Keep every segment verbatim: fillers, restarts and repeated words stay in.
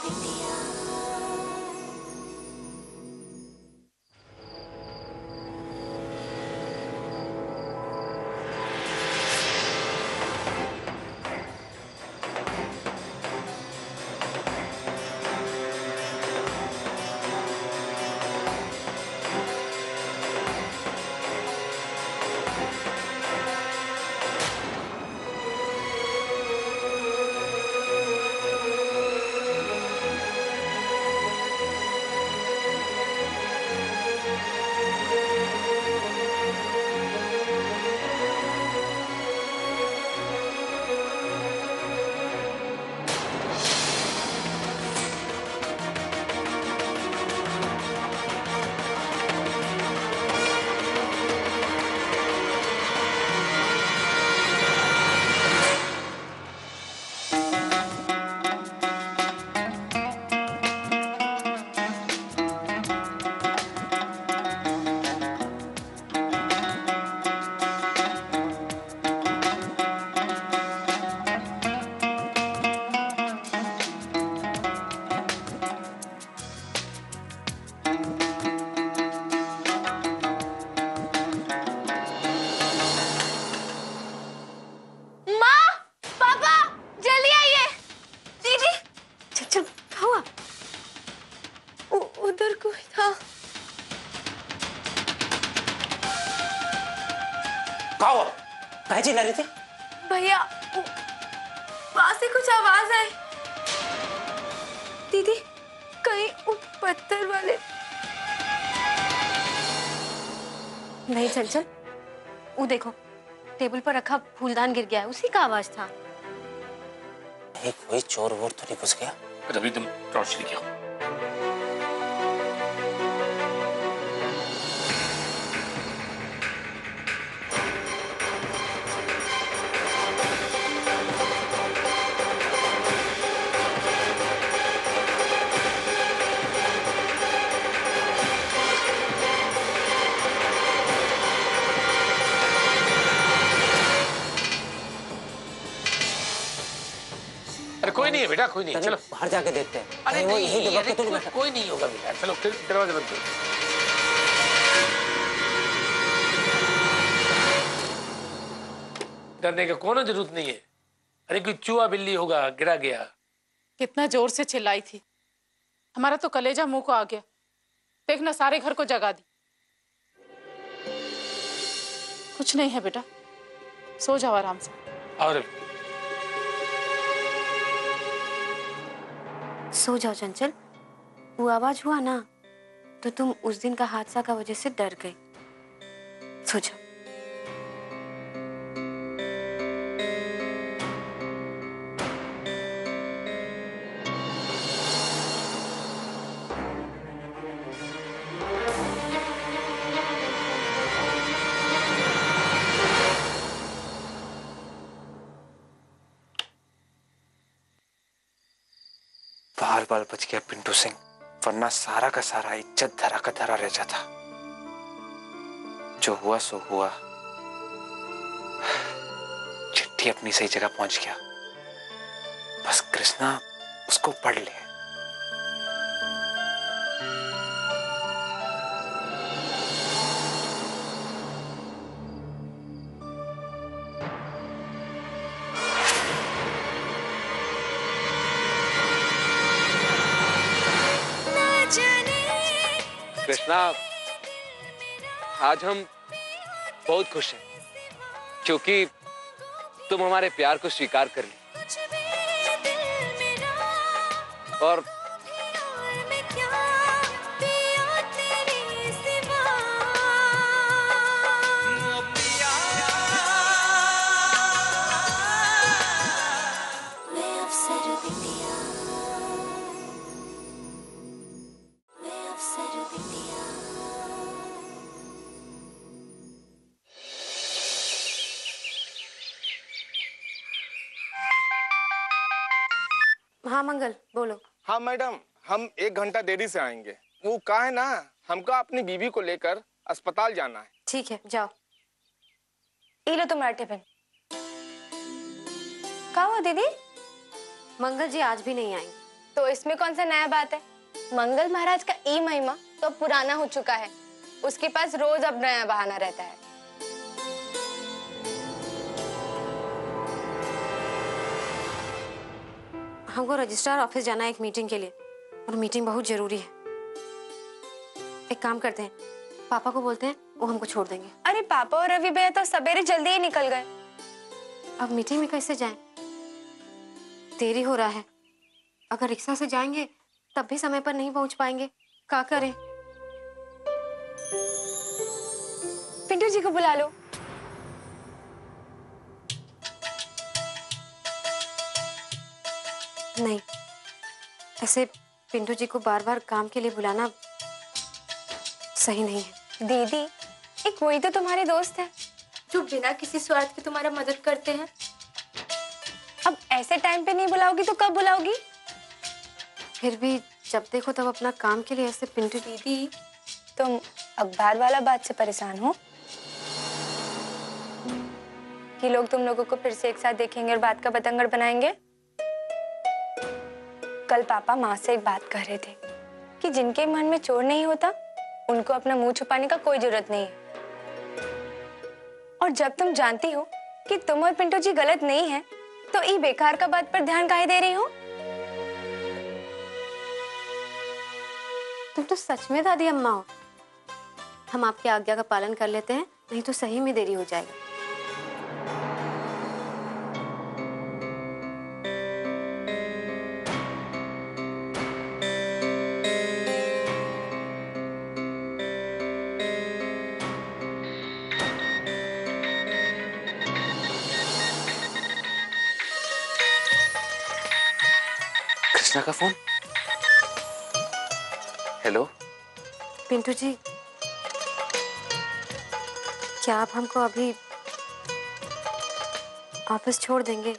कहाँ चिल्ला रही थी? भैया वहां से कुछ आवाज आई। दीदी कहीं वो पत्थर वाले। नहीं चल चल, वो देखो टेबल पर रखा फूलदान गिर गया है, उसी का आवाज था। नहीं कोई चोर वोर तो नहीं घुस गया? अभी तुम टॉर्च लेके आओ। कोई नहीं है बेटा, कोई नहीं है, चलो बाहर जाके देखते हैं। अरे वो नहीं, यही दबा के तो नहीं कोई, बैठा। कोई नहीं होगा बेटा, चलो दरवाजा बंद करो। डरने का कोनो जरूरत नहीं है। अरे कोई चूहा बिल्ली होगा, गिरा गया। कितना जोर से चिल्लाई थी, हमारा तो कलेजा मुंह को आ गया। देखना सारे घर को जगा दी। कुछ नहीं है बेटा, सो जाओ आराम से। और सो जाओ चंचल, वो आवाज हुआ ना तो तुम उस दिन का हादसा का वजह से डर गई। सो जाओ। बाल बाल बच गया पिंटू सिंह, वरना सारा का सारा इज्जत धरा का धरा रह जाता। जो हुआ सो हुआ, चिट्ठी अपनी सही जगह पहुंच गया। बस कृष्णा उसको पढ़ ले। कृष्णा, आज हम बहुत खुश हैं क्योंकि तुम हमारे प्यार को स्वीकार कर ली और हाँ मंगल बोलो। हाँ मैडम, हम एक घंटा देरी से आएंगे। वो कहा है ना, हमको अपनी बीवी को लेकर अस्पताल जाना है। ठीक है जाओ। ये लो तुम्हारा टिफिन। क्या हुआ दीदी? मंगल जी आज भी नहीं आएंगे। तो इसमें कौन सा नया बात है? मंगल महाराज का ई महिमा तो अब पुराना हो चुका है। उसके पास रोज अब नया बहाना रहता है। हमको रजिस्ट्रार ऑफिस जाना है एक मीटिंग के लिए, और मीटिंग बहुत जरूरी है। एक काम करते हैं, पापा को बोलते हैं, वो हमको छोड़ देंगे। अरे पापा और रवि भैया तो सवेरे जल्दी ही निकल गए। अब मीटिंग में कैसे जाएं? देरी हो रहा है। अगर रिक्शा से जाएंगे तब भी समय पर नहीं पहुंच पाएंगे। क्या करें? पिंटू जी को बुला लो। नहीं, ऐसे पिंटू जी को बार बार काम के लिए बुलाना सही नहीं है। दीदी, एक वही तो तुम्हारे दोस्त हैं जो बिना किसी स्वार्थ के तुम्हारा मदद करते हैं। अब ऐसे टाइम पे नहीं बुलाओगी तो कब बुलाओगी? फिर भी जब देखो तब अपना काम के लिए ऐसे पिंटू। दीदी, तुम अखबार वाला बात से परेशान हो कि लोग तुम लोगों को फिर से एक साथ देखेंगे और बात का बतंगड़ बनाएंगे? कल पापा माँ से एक बात कह रहे थे कि जिनके मन में चोर नहीं होता उनको अपना मुंह छुपाने का कोई जरूरत नहीं है। और जब तुम जानती हो कि तुम और पिंटू जी गलत नहीं है तो ई बेकार का बात पर ध्यान काहे दे रही हो? तुम तो सच में दादी अम्मा हो। हम आपकी आज्ञा का पालन कर लेते हैं, नहीं तो सही में देरी हो जाएगी। कृष्णा का फोन। हेलो पिंटू जी, क्या आप हमको अभी ऑफिस छोड़ देंगे?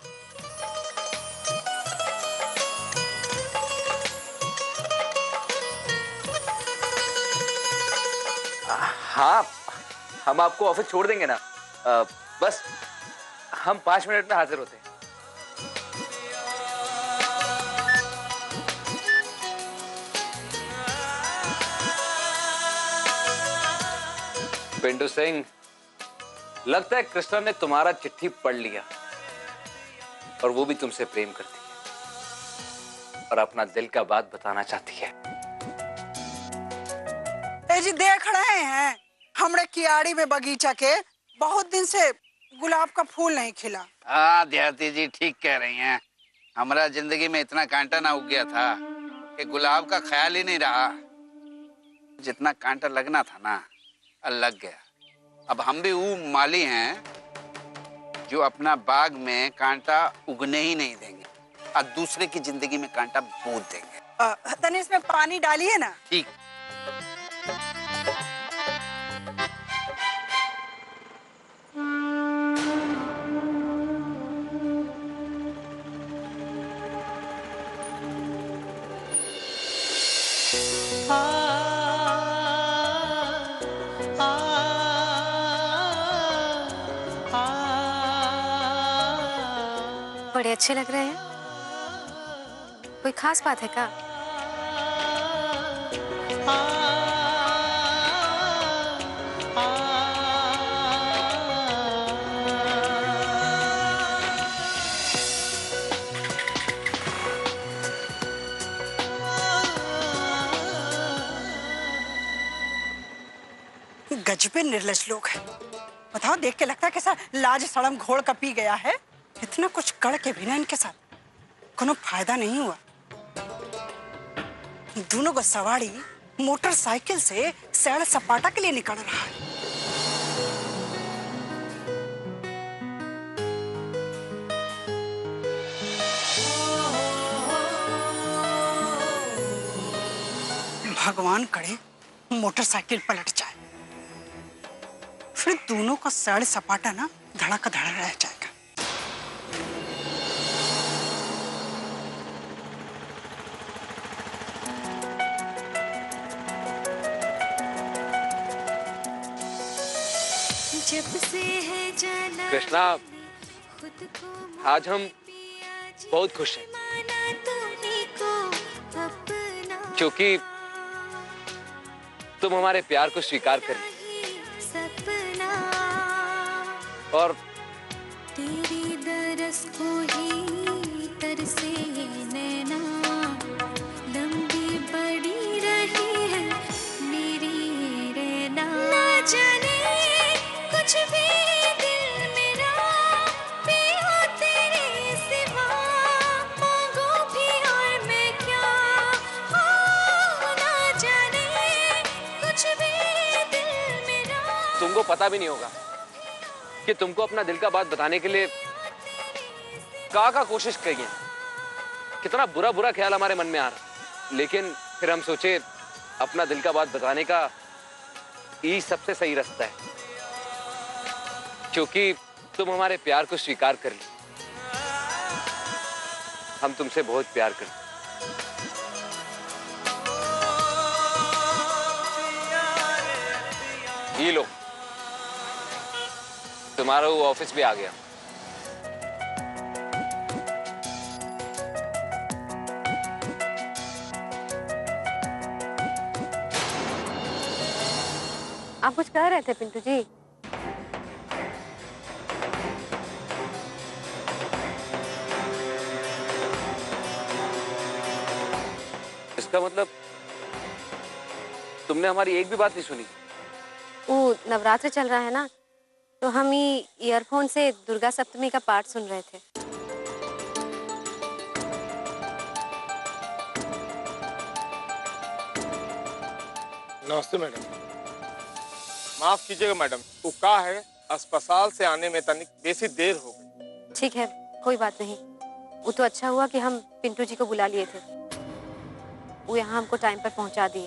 हाँ, हम आपको ऑफिस छोड़ देंगे ना। आ, बस हम पांच मिनट में हाजिर होते हैं। पिंटू सिंह, लगता है कृष्णा ने तुम्हारा चिट्ठी पढ़ लिया और वो भी तुमसे प्रेम करती है और अपना दिल का बात बताना चाहती है। ए जी देख रहे हैं हमरे कियाड़ी में बगीचा के बहुत दिन से गुलाब का फूल नहीं खिला। हाँ देहाती जी ठीक कह रही हैं। हमारा जिंदगी में इतना कांटा ना उग गया था कि गुलाब का ख्याल ही नहीं रहा। जितना कांटा लगना था ना लग गया। अब हम भी वो माली हैं जो अपना बाग में कांटा उगने ही नहीं देंगे और दूसरे की जिंदगी में कांटा बूंद देंगे। तने इसमें पानी डालिए ना। ठीक। बड़े अच्छे लग रहे हैं। कोई खास बात है क्या? गजबे निर्लज लोग हैं। बताओ, देख के लगता है कैसा लाज सड़म घोड़ का पी गया है। इतना कुछ कर के भी ना इनके साथ कोनो फायदा नहीं हुआ। दोनों को सवारी मोटरसाइकिल से सैर सपाटा के लिए निकल रहा है। भगवान करे मोटरसाइकिल पलट जाए, फिर दोनों का सैर सपाटा ना धड़ा का धड़ा रह जाएगा। कृष्णा, आज हम बहुत खुश हैं। क्योंकि तुम हमारे प्यार को स्वीकार कर ली और तेरी दरस को ही तरसे नैना, लंबी बड़ी रही है मेरी रहना। ना जाने कुछ भी दिल मेरा भी हो तेरे सिवा, मांगो भी और मैं क्या हो। ना जाने कुछ भी दिल मेरा। तुमको पता भी नहीं होगा कि तुमको अपना दिल का बात बताने के लिए का का कोशिश करी है। कितना बुरा बुरा ख्याल हमारे मन में आ रहा, लेकिन फिर हम सोचे अपना दिल का बात बताने का यही सबसे सही रास्ता है, क्योंकि तुम हमारे प्यार को स्वीकार कर ली। हम तुमसे बहुत प्यार करते। ये लो, तुम्हारा वो ऑफिस भी आ गया। आप कुछ कह रहे थे पिंटू जी? इसका मतलब तुमने हमारी एक भी बात नहीं सुनी? वो नवरात्र चल रहा है ना, तो हम ही ईयरफोन से दुर्गा सप्तमी का पाठ सुन रहे थे। नमस्ते मैडम। माफ कीजिएगा मैडम, वो का है अस्पताल से आने में तनिक बेसी देर हो गई। ठीक है, कोई बात नहीं। वो तो अच्छा हुआ कि हम पिंटू जी को बुला लिए थे, वो यहाँ हमको टाइम पर पहुँचा दिए।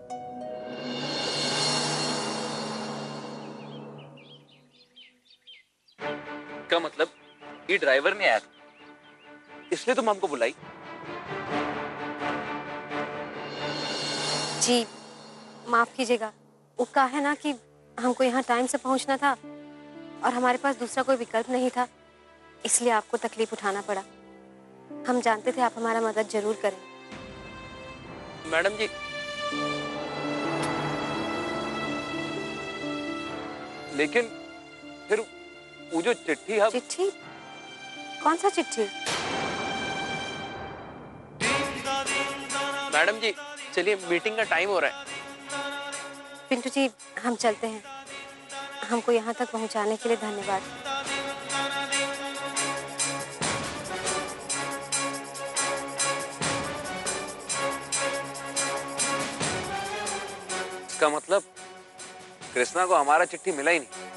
का मतलब ये ड्राइवर नहीं आया था, इसलिए तुम हमको बुलाई? जी माफ कीजिएगा, वो का है ना कि हमको यहाँ टाइम से पहुँचना था और हमारे पास दूसरा कोई विकल्प नहीं था, इसलिए आपको तकलीफ उठाना पड़ा। हम जानते थे आप हमारा मदद जरूर करें। मैडम जी, लेकिन फिर वो जो चिट्ठी हम... चिट्ठी? कौन सा चिट्ठी? मैडम जी चलिए, मीटिंग का टाइम हो रहा है। पिंटू जी हम चलते हैं, हमको यहाँ तक पहुँचाने के लिए धन्यवाद। इसका मतलब कृष्णा को हमारा चिट्ठी मिला ही नहीं,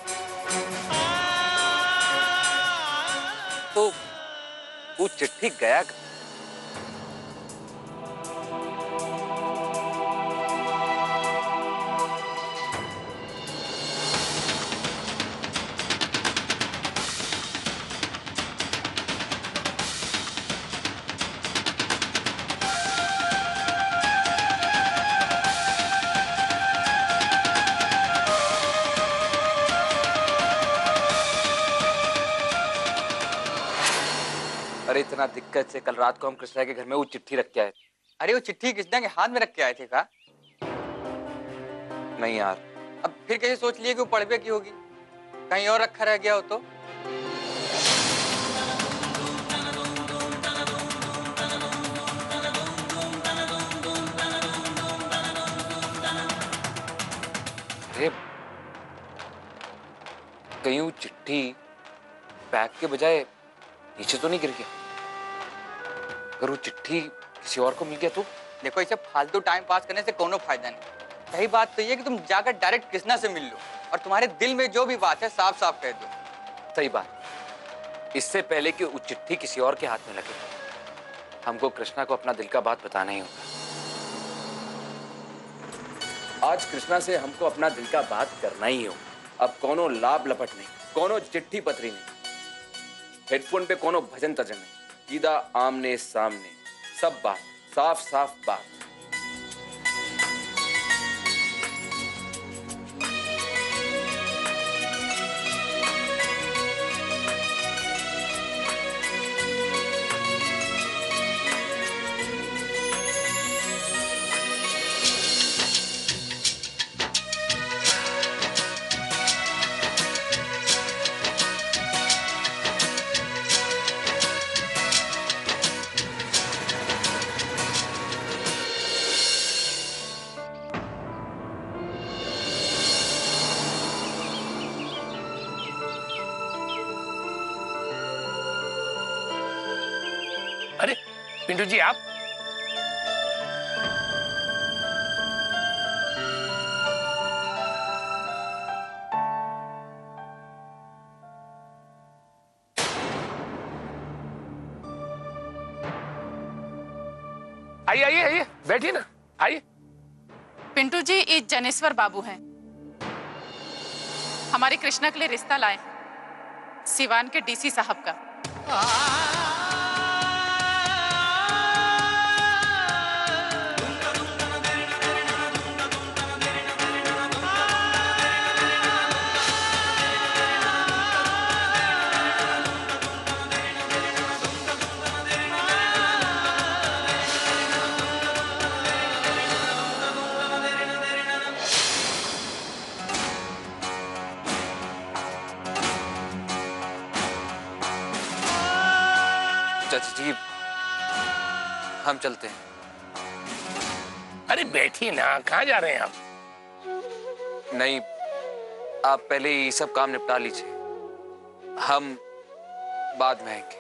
तो वो चिट्ठी गया। अरे इतना दिक्कत से कल रात को हम कृष्णा के घर में वो चिट्ठी रख के आए। अरे वो चिट्ठी कृष्णा के हाथ में रख के आए थे का? नहीं यार। अब फिर कैसे सोच लिए कि वो पढ़वे की होगी? कहीं और रखा रह गया हो तो? अरे कहीं वो चिट्ठी बैग के बजाय नीचे तो नहीं गिर गया? अगर वो चिट्ठी किसी और को मिल गया तो? देखो, इसे फालतू टाइम पास करने से कोनो फायदा नहीं। सही बात तो ये है कि तुम जाकर डायरेक्ट कृष्णा से मिल लो और तुम्हारे दिल में जो भी बात है साफ साफ कह दो। सही बात। इससे पहले कि वो चिट्ठी किसी और के हाथ में लगे, हमको कृष्णा को अपना दिल का बात बताना ही होगा। आज कृष्णा से हमको अपना दिल का बात करना ही होगा। अब कोनो लाभ लपट नहीं, कोनो चिट्ठी पत्री नहीं, हेडफोन पे कोनो भजन तजन नहीं, सीधा आमने सामने सब बात, साफ साफ बात। पिंटू जी आप? आइए आइए आइए, बैठिए ना, आइए। पिंटू जी, ये जनेश्वर बाबू हैं, हमारी कृष्णा के लिए रिश्ता लाए हैं, सिवान के डीसी साहब का। चाची जी, हम चलते हैं। अरे बैठिए ना, कहाँ जा रहे हैं आप? नहीं, आप पहले ये सब काम निपटा लीजिए, हम बाद में आएंगे।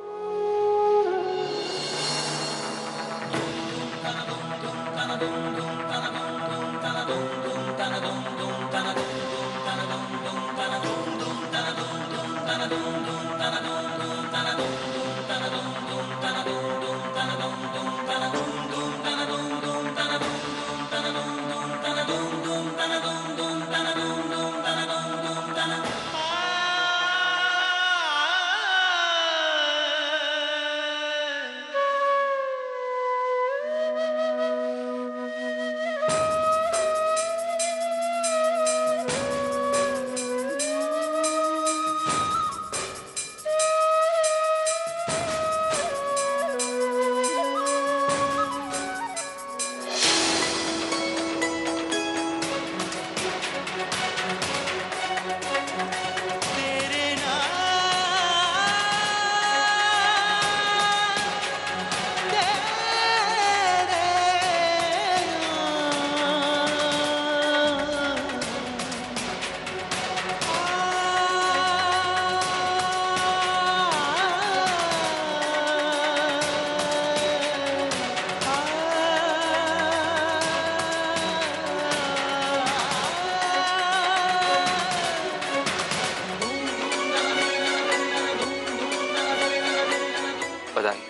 बधाई।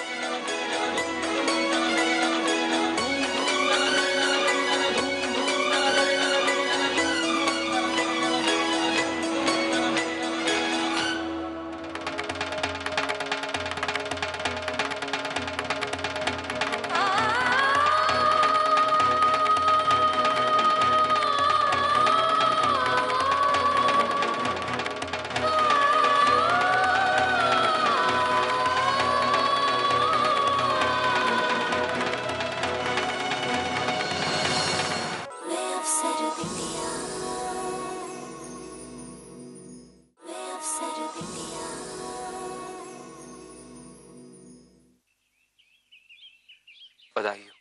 बधाई हो।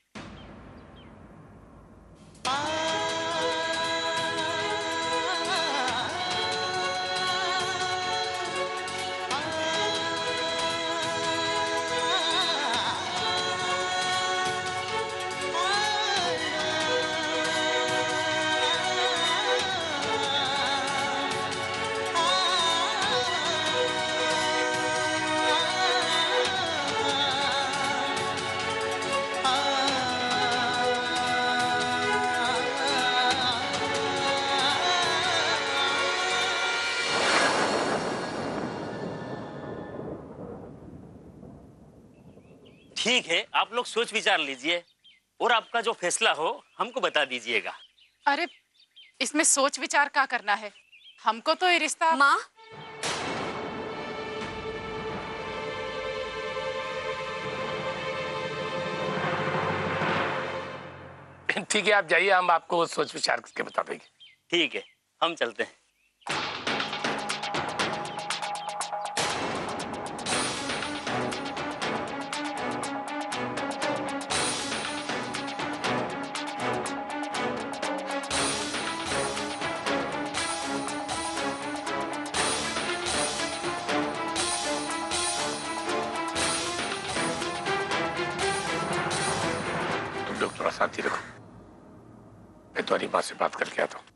ठीक है, आप लोग सोच विचार लीजिए और आपका जो फैसला हो हमको बता दीजिएगा। अरे इसमें सोच विचार क्या करना है, हमको तो ये रिश्ता। माँ, ठीक है, आप जाइए, हम आपको सोच विचार करके बता देंगे। ठीक है, हम चलते हैं। साथ ही रखो। मैं तुम्हारी माँ से बात करके आता हूँ।